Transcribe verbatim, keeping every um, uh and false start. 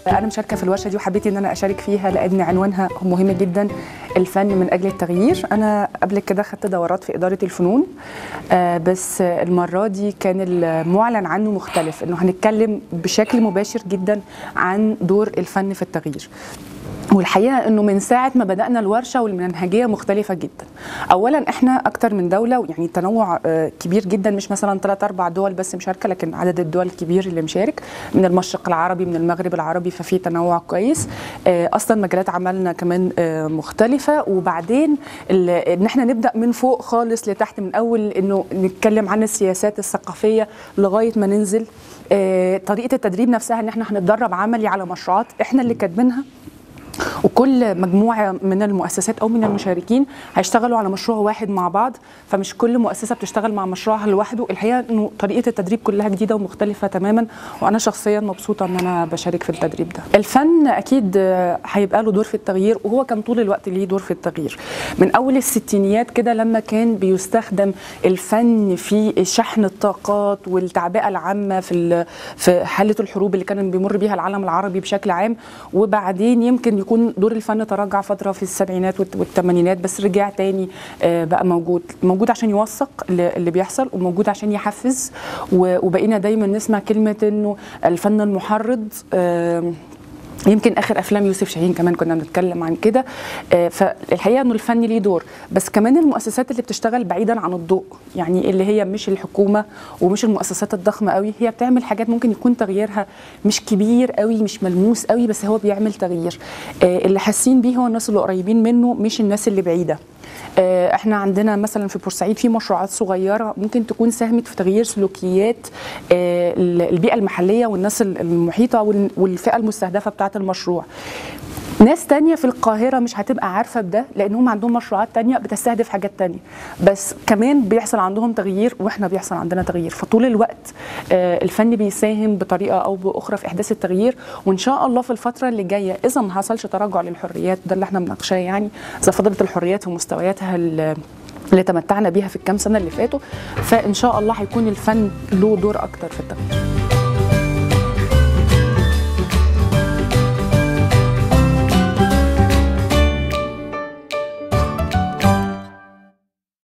أنا مشاركة في الورشة دي وحبيت إن أنا أشارك فيها لأن عنوانها مهم جدا، الفن من أجل التغيير. أنا قبل كده خدت دورات في إدارة الفنون، بس المرة دي كان المعلن عنه مختلف، إنه هنتكلم بشكل مباشر جدا عن دور الفن في التغيير. والحقيقه انه من ساعه ما بدانا الورشه والمنهجيه مختلفه جدا. اولا احنا اكتر من دوله، يعني تنوع كبير جدا، مش مثلا ثلاث اربع دول بس مشاركه، لكن عدد الدول الكبير اللي مشارك من المشرق العربي من المغرب العربي، ففي تنوع كويس. اصلا مجالات عملنا كمان مختلفه. وبعدين ان احنا نبدا من فوق خالص لتحت، من اول انه نتكلم عن السياسات الثقافيه لغايه ما ننزل طريقه التدريب نفسها، ان احنا هنتدرب عملي على مشروعات احنا اللي كاتبينها، وكل مجموعة من المؤسسات أو من المشاركين هيشتغلوا على مشروع واحد مع بعض، فمش كل مؤسسة بتشتغل مع مشروعها لوحده. الحقيقة إنه طريقة التدريب كلها جديدة ومختلفة تماما، وأنا شخصيا مبسوطة إن أنا بشارك في التدريب ده. الفن أكيد هيبقى له دور في التغيير، وهو كان طول الوقت ليه دور في التغيير من أول الستينيات كده، لما كان بيستخدم الفن في شحن الطاقات والتعبئة العامة في في حالة الحروب اللي كان بيمر بيها العالم العربي بشكل عام. وبعدين يمكن يكون دور الفن تراجع فتره في السبعينات والثمانينات، بس رجع تاني بقى موجود موجود عشان يوثق اللي بيحصل، وموجود عشان يحفز. وبقينا دايما نسمع كلمه انه الفن المحرض. يمكن اخر افلام يوسف شاهين كمان كنا بنتكلم عن كده. فالحقيقه انه الفن ليه دور، بس كمان المؤسسات اللي بتشتغل بعيدا عن الضوء، يعني اللي هي مش الحكومه ومش المؤسسات الضخمه قوي، هي بتعمل حاجات ممكن يكون تغييرها مش كبير قوي، مش ملموس قوي، بس هو بيعمل تغيير. اللي حاسين بيه هو الناس اللي قريبين منه، مش الناس اللي بعيده. احنا عندنا مثلا في بورسعيد في مشروعات صغيره ممكن تكون ساهمت في تغيير سلوكيات البيئه المحليه والناس المحيطه والفئه المستهدفه بتاعه المشروع. ناس تانية في القاهرة مش هتبقى عارفة بده، لأن هم عندهم مشروعات تانية بتستهدف حاجات تانية، بس كمان بيحصل عندهم تغيير وإحنا بيحصل عندنا تغيير. فطول الوقت الفن بيساهم بطريقة أو بأخرى في إحداث التغيير. وإن شاء الله في الفترة اللي جاية، إذا ما حصلش تراجع للحريات، ده اللي إحنا بنناقشاه، يعني إذا فضلت الحريات في مستوياتها اللي تمتعنا بيها في الكام سنة اللي فاتوا، فإن شاء الله هيكون الفن له دور أكتر في التغيير.